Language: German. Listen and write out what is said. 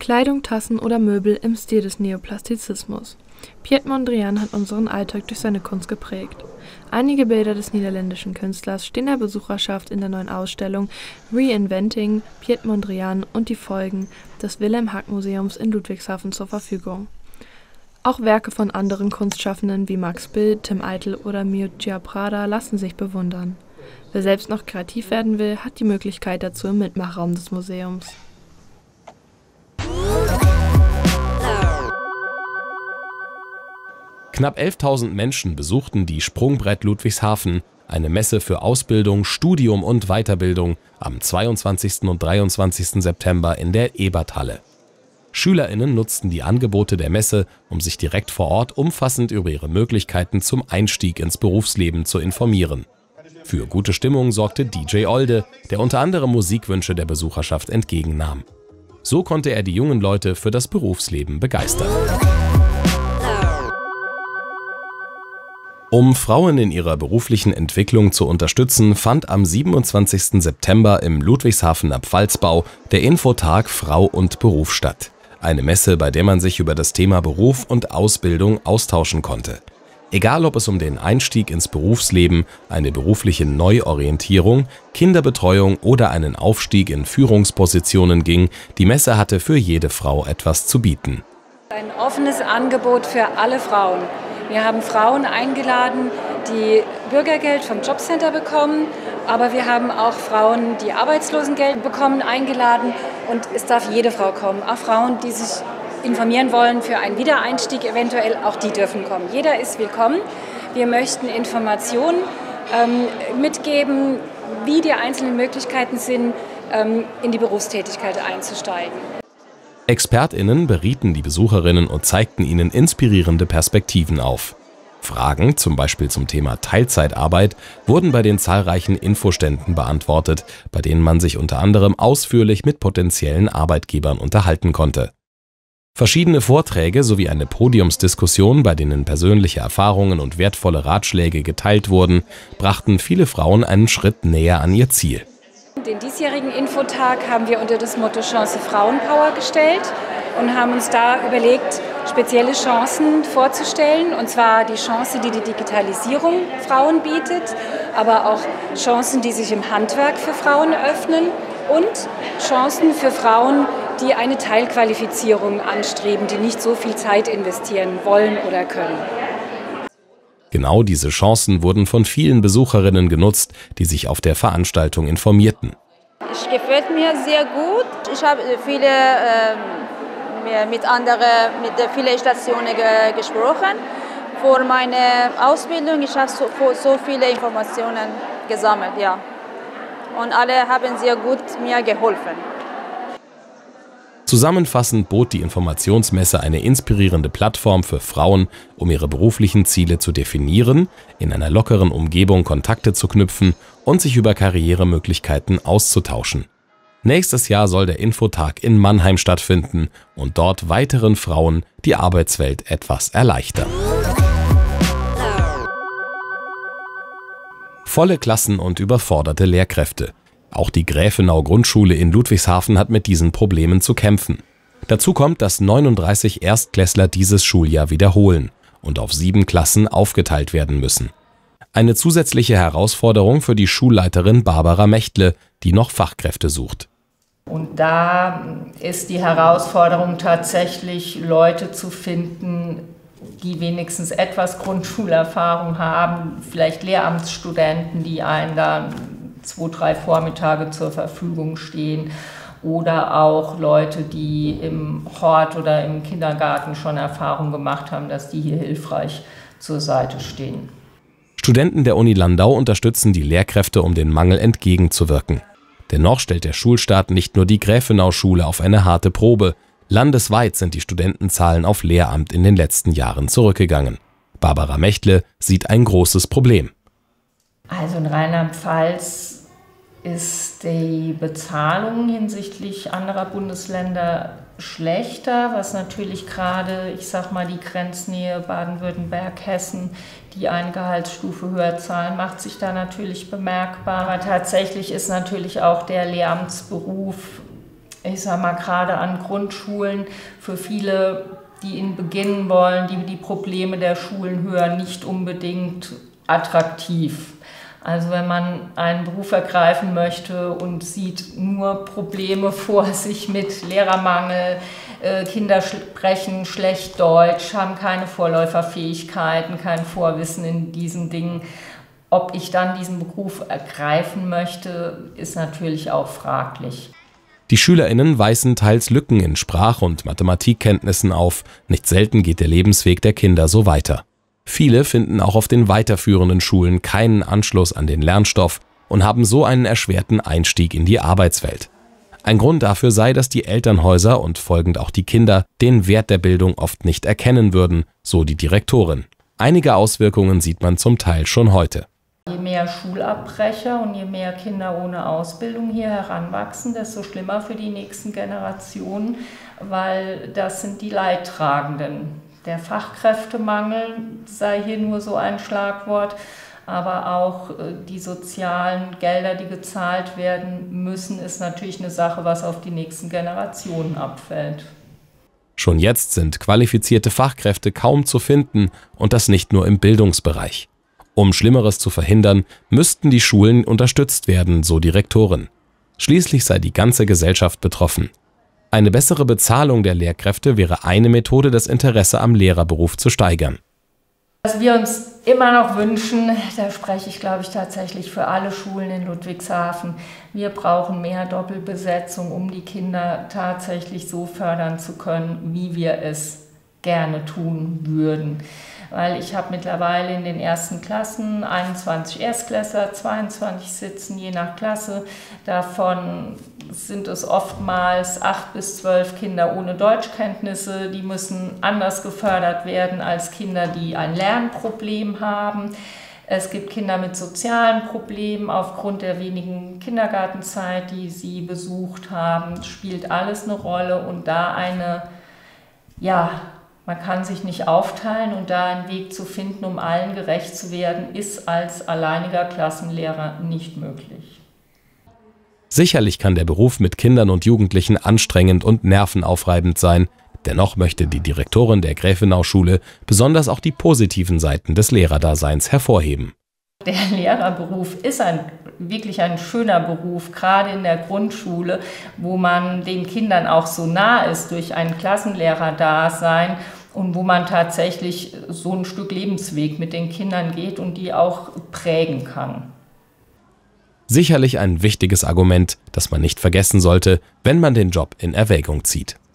Kleidung, Tassen oder Möbel im Stil des Neoplastizismus. Piet Mondrian hat unseren Alltag durch seine Kunst geprägt. Einige Bilder des niederländischen Künstlers stehen der Besucherschaft in der neuen Ausstellung Reinventing Piet Mondrian und die Folgen des Wilhelm-Hack-Museums in Ludwigshafen zur Verfügung. Auch Werke von anderen Kunstschaffenden wie Max Bill, Tim Eitel oder Miuccia Prada lassen sich bewundern. Wer selbst noch kreativ werden will, hat die Möglichkeit dazu im Mitmachraum des Museums. Knapp 11.000 Menschen besuchten die Sprungbrett Ludwigshafen, eine Messe für Ausbildung, Studium und Weiterbildung, am 22. und 23. September in der Eberthalle. SchülerInnen nutzten die Angebote der Messe, um sich direkt vor Ort umfassend über ihre Möglichkeiten zum Einstieg ins Berufsleben zu informieren. Für gute Stimmung sorgte DJ Olde, der unter anderem Musikwünsche der Besucherschaft entgegennahm. So konnte er die jungen Leute für das Berufsleben begeistern. Um Frauen in ihrer beruflichen Entwicklung zu unterstützen, fand am 27. September im Ludwigshafener Pfalzbau der Infotag Frau und Beruf statt. Eine Messe, bei der man sich über das Thema Beruf und Ausbildung austauschen konnte. Egal, ob es um den Einstieg ins Berufsleben, eine berufliche Neuorientierung, Kinderbetreuung oder einen Aufstieg in Führungspositionen ging, die Messe hatte für jede Frau etwas zu bieten. Ein offenes Angebot für alle Frauen. Wir haben Frauen eingeladen, die Bürgergeld vom Jobcenter bekommen, aber wir haben auch Frauen, die Arbeitslosengeld bekommen, eingeladen. Und es darf jede Frau kommen, auch Frauen, die sich informieren wollen für einen Wiedereinstieg eventuell, auch die dürfen kommen. Jeder ist willkommen. Wir möchten Informationen mitgeben, wie die einzelnen Möglichkeiten sind, in die Berufstätigkeit einzusteigen. ExpertInnen berieten die Besucherinnen und zeigten ihnen inspirierende Perspektiven auf. Fragen, zum Beispiel zum Thema Teilzeitarbeit, wurden bei den zahlreichen Infoständen beantwortet, bei denen man sich unter anderem ausführlich mit potenziellen Arbeitgebern unterhalten konnte. Verschiedene Vorträge sowie eine Podiumsdiskussion, bei denen persönliche Erfahrungen und wertvolle Ratschläge geteilt wurden, brachten viele Frauen einen Schritt näher an ihr Ziel. Den diesjährigen Infotag haben wir unter das Motto Chance Frauenpower gestellt und haben uns da überlegt, spezielle Chancen vorzustellen. Und zwar die Chance, die die Digitalisierung Frauen bietet, aber auch Chancen, die sich im Handwerk für Frauen öffnen und Chancen für Frauen, die eine Teilqualifizierung anstreben, die nicht so viel Zeit investieren wollen oder können. Genau diese Chancen wurden von vielen Besucherinnen genutzt, die sich auf der Veranstaltung informierten. Es gefällt mir sehr gut. Ich habe mit vielen Stationen gesprochen. Vor meiner Ausbildung ich habe so viele Informationen gesammelt, ja. Und alle haben sehr gut mir geholfen. Zusammenfassend bot die Informationsmesse eine inspirierende Plattform für Frauen, um ihre beruflichen Ziele zu definieren, in einer lockeren Umgebung Kontakte zu knüpfen und sich über Karrieremöglichkeiten auszutauschen. Nächstes Jahr soll der Infotag in Mannheim stattfinden und dort weiteren Frauen die Arbeitswelt etwas erleichtern. Volle Klassen und überforderte Lehrkräfte. Auch die Gräfenau-Grundschule in Ludwigshafen hat mit diesen Problemen zu kämpfen. Dazu kommt, dass 39 Erstklässler dieses Schuljahr wiederholen und auf 7 Klassen aufgeteilt werden müssen. Eine zusätzliche Herausforderung für die Schulleiterin Barbara Mechtle, die noch Fachkräfte sucht. Und da ist die Herausforderung tatsächlich, Leute zu finden, die wenigstens etwas Grundschulerfahrung haben, vielleicht Lehramtsstudenten, die einen da 2, 3 Vormittage zur Verfügung stehen oder auch Leute, die im Hort oder im Kindergarten schon Erfahrung gemacht haben, dass die hier hilfreich zur Seite stehen. Studenten der Uni Landau unterstützen die Lehrkräfte, um dem Mangel entgegenzuwirken. Dennoch stellt der Schulstaat nicht nur die Gräfenau-Schule auf eine harte Probe. Landesweit sind die Studentenzahlen auf Lehramt in den letzten Jahren zurückgegangen. Barbara Mechtle sieht ein großes Problem. Also in Rheinland-Pfalz ist die Bezahlung hinsichtlich anderer Bundesländer schlechter, was natürlich gerade, ich sag mal, die Grenznähe Baden-Württemberg, Hessen, die eine Gehaltsstufe höher zahlen, macht sich da natürlich bemerkbar. Aber tatsächlich ist natürlich auch der Lehramtsberuf ich sage mal, gerade an Grundschulen für viele, die ihn beginnen wollen, die Probleme der Schulen hören, nicht unbedingt attraktiv. Also wenn man einen Beruf ergreifen möchte und sieht nur Probleme vor sich mit Lehrermangel, Kinder sprechen schlecht Deutsch, haben keine Vorläuferfähigkeiten, kein Vorwissen in diesen Dingen. Ob ich dann diesen Beruf ergreifen möchte, ist natürlich auch fraglich. Die SchülerInnen weisen teils Lücken in Sprach- und Mathematikkenntnissen auf. Nicht selten geht der Lebensweg der Kinder so weiter. Viele finden auch auf den weiterführenden Schulen keinen Anschluss an den Lernstoff und haben so einen erschwerten Einstieg in die Arbeitswelt. Ein Grund dafür sei, dass die Elternhäuser und folgend auch die Kinder den Wert der Bildung oft nicht erkennen würden, so die Direktorin. Einige Auswirkungen sieht man zum Teil schon heute. Je mehr Schulabbrecher und je mehr Kinder ohne Ausbildung hier heranwachsen, desto schlimmer für die nächsten Generationen, weil das sind die Leidtragenden. Der Fachkräftemangel sei hier nur so ein Schlagwort, aber auch die sozialen Gelder, die gezahlt werden müssen, ist natürlich eine Sache, was auf die nächsten Generationen abfällt. Schon jetzt sind qualifizierte Fachkräfte kaum zu finden und das nicht nur im Bildungsbereich. Um Schlimmeres zu verhindern, müssten die Schulen unterstützt werden, so die Rektorin. Schließlich sei die ganze Gesellschaft betroffen. Eine bessere Bezahlung der Lehrkräfte wäre eine Methode, das Interesse am Lehrerberuf zu steigern. Was wir uns immer noch wünschen, da spreche ich, glaube ich, tatsächlich für alle Schulen in Ludwigshafen, wir brauchen mehr Doppelbesetzung, um die Kinder tatsächlich so fördern zu können, wie wir es gerne tun würden. Weil ich habe mittlerweile in den ersten Klassen 21 Erstklässler, 22 sitzen je nach Klasse. Davon sind es oftmals 8 bis 12 Kinder ohne Deutschkenntnisse. Die müssen anders gefördert werden als Kinder, die ein Lernproblem haben. Es gibt Kinder mit sozialen Problemen aufgrund der wenigen Kindergartenzeit, die sie besucht haben. Spielt alles eine Rolle und da man kann sich nicht aufteilen und da einen Weg zu finden, um allen gerecht zu werden, ist als alleiniger Klassenlehrer nicht möglich. Sicherlich kann der Beruf mit Kindern und Jugendlichen anstrengend und nervenaufreibend sein. Dennoch möchte die Direktorin der Gräfenau-Schule besonders auch die positiven Seiten des Lehrerdaseins hervorheben. Der Lehrerberuf ist wirklich ein schöner Beruf, gerade in der Grundschule, wo man den Kindern auch so nah ist durch ein Klassenlehrerdasein und wo man tatsächlich so ein Stück Lebensweg mit den Kindern geht und die auch prägen kann. Sicherlich ein wichtiges Argument, das man nicht vergessen sollte, wenn man den Job in Erwägung zieht.